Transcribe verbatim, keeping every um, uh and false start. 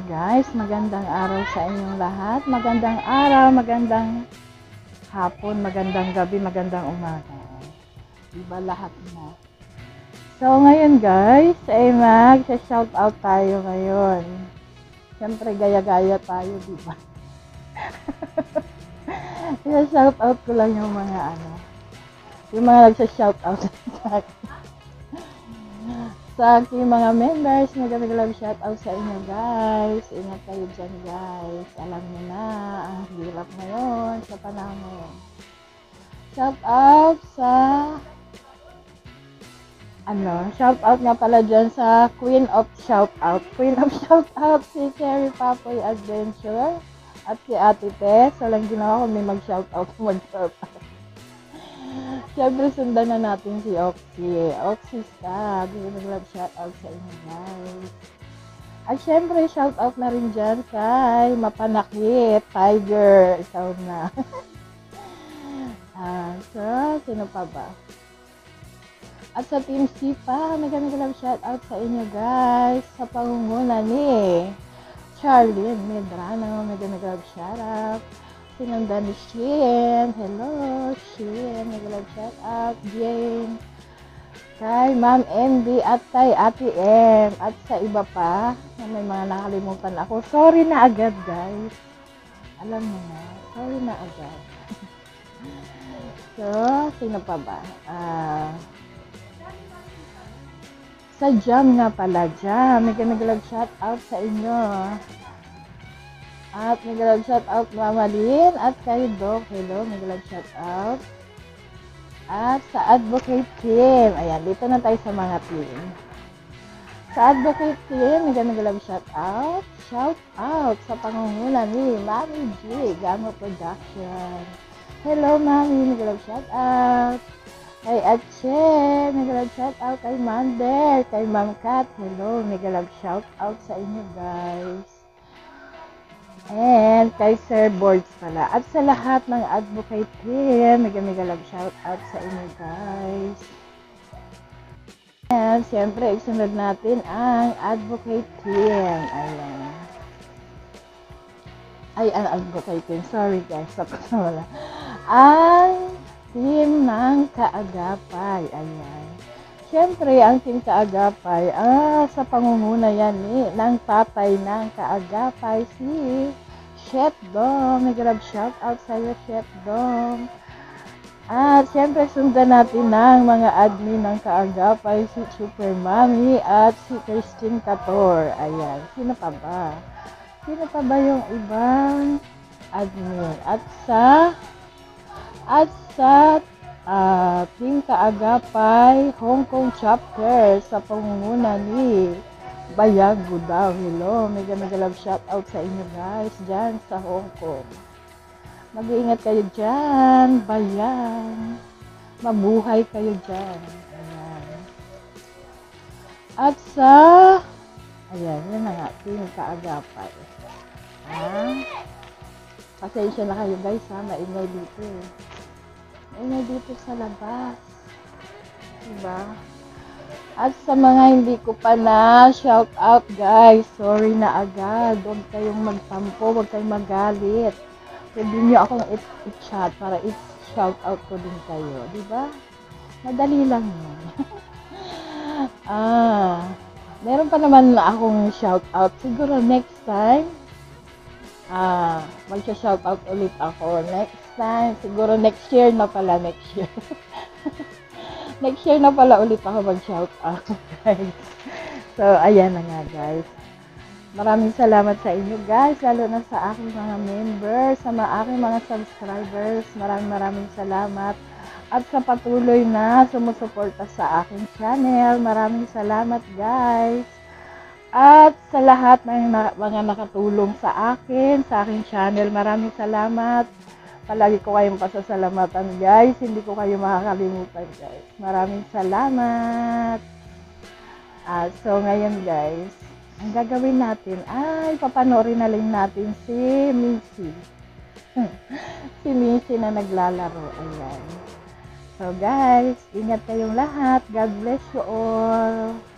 guys, magandang araw sa inyong lahat. Magandang araw, magandang hapon, magandang gabi, magandang umaga. Diba lahat na. So ngayon guys, ay mag-shout out tayo ngayon. Siyempre gaya-gaya tayo, diba? I-shout out ko lang yung mga ano, yung mga nagsa-shout out sa akin. Sa aking mga members, magandang shout out sa inyo guys. Ingat kayo dyan guys. Alam niyo na, ang hirap ngayon sa panahon ngayon. Shout out sa ano, shout out nga pala dyan sa Queen of Shout Out. Queen of Shout Out si Cherry Papoy Adventure at si Ate Tess. So lang ginawa ko may mag-shout out, mag-shout out. Siyempre, sundan na natin si Oxy. Oxy Stab. Yung nag-love shoutout sa inyo, guys. At siyempre, shoutout na rin dyan kay Mapanakit, Tiger. Ikaw na. ah, so, sino pa ba? At sa Team Sipa, nag-love shoutout sa inyo, guys. Sa pangunguna ni Charlene Medrano, nag-love shoutout. Sinundan ni Shin. Hello, Shin. Nag-love shout out. Jane. Kay Ma'am Andy at kay Ate M. At sa iba pa, na may mga nakalimutan ako. Sorry na agad, guys. Alam mo na. Sorry na agad. So, sino pa ba? Ah... Uh, sa Jam nga pala, Jam. Nag-love shout out sa inyo. At nag-love shout out Mama Lynn at kay Doc. Hello, nag-love shout out. At sa Advocate Team. Ayan, dito na tayo sa mga team. Sa Advocate Team, nag-love shout out. Shout out sa pangunguna ni Mami G. Gamo Production. Hello, Mami. Nag-love shout out. Kay Ache. Nag-love shout out kay Mander. Kay Ma'am Kat. Hello, nag-love shout out sa inyo, guys. And kay Sir Boards pala. At sa lahat ng advocate team, nag-love shout out sa inyo guys. And siyempre, isunod natin ang advocate team. Ayan. Ay, ang advocate team. Sorry guys, tapos na wala. Ang team ng Kaagapay. Ayan. Siyempre, ang Team Kaagapay, ah, sa pangunguna yan eh, ng tatay ng Kaagapay, si Chef Dom. Nag-love shout out sa iyo, Chef Dom. At siyempre, sundan natin ng mga admin ng Kaagapay, si Super Mami at si Christine Cator. Ayan, sino pa ba? Sino pa ba yung ibang admin? At sa, at sa, Uh, Team Kaagapay Hong Kong Chapter sa pangunguna ni Bayag Budao. Hello, mega mega love shout out sa inyo guys dyan sa Hong Kong. Mag-iingat kayo dyan, Bayang. Mabuhay kayo dyan. Ayan. At sa ayan, yun na nga, Team Kaagapay. Ha? Pasensya na kayo guys ha, maingay dito eh. Ingay dito sa labas. Diba? At sa mga hindi ko pa na shout out guys, sorry na agad. Huwag kayong magtampo, huwag kayong magalit. Pwede nyo akong i-chat para i-shout out ko din kayo. Diba? Madali lang yun. ah, meron pa naman na akong shout out. Siguro next time, ah, mag-shout out ulit ako. Next time, siguro next year na pala, next year. next year na pala ulit ako mag-shout out, guys. So, ayan na nga, guys. Maraming salamat sa inyo, guys, lalo na sa aking mga members, sa mga aking mga subscribers. Maraming maraming salamat. At sa patuloy na sumusuporta sa aking channel, maraming salamat, guys. At sa lahat ng na, mga nakatulong sa akin, sa aking channel, maraming salamat. Palagi ko kayong pasasalamatan guys. Hindi ko kayo makakalimutan guys. Maraming salamat. Ah, so ngayon guys, ang gagawin natin ay papanoorin na lang natin si Missy. si Missy na naglalaro. Ayan. So guys, ingat kayong lahat. God bless you all.